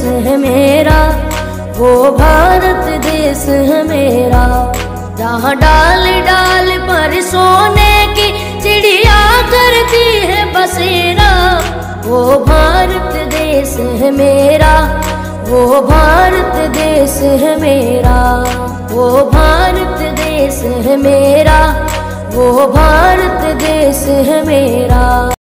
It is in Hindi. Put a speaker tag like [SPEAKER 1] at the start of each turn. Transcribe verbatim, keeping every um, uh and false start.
[SPEAKER 1] है मेरा, वो भारत देश है मेरा। जहाँ डाल डाल पर सोने की चिड़िया करती है बसेरा, वो भारत देश है मेरा, वो भारत देश है मेरा, वो भारत देश है मेरा, वो भारत देश है मेरा।